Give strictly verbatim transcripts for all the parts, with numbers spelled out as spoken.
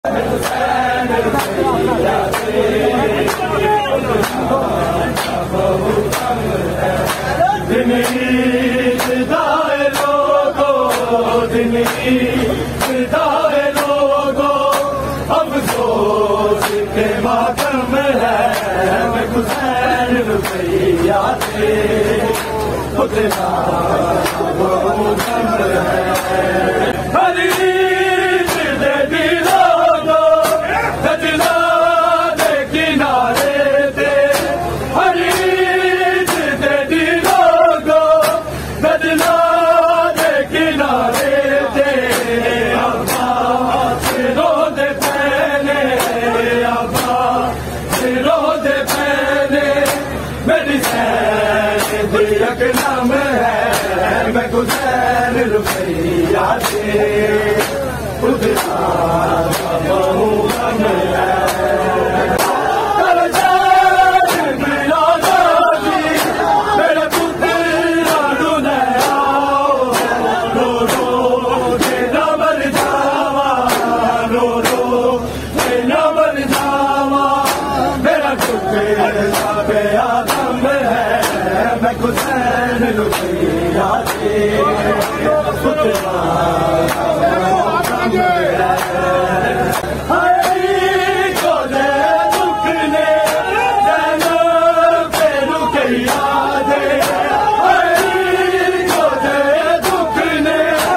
दाए लोगो दिन दाए लोगो अफसोस के मातम है मैं हुसैन रुपया से खुदा वो दम है नाम है मैं हुसैन रुपया से खुदा बहु गम है मेरे पुत्र रो रो न मर जावा रो रो न मर जावा मेरा पुत्र आदम है मैं हुसैन रुपया से खुदा दुख ने रुकैया दे दुख ने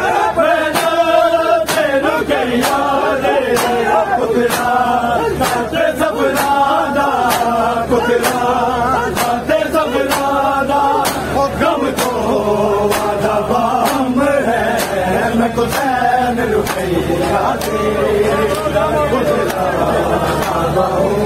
रुकैया दे खुदा सबराना खुदा गम को वादा बाम है मैं हुसैन रुपया से खुदा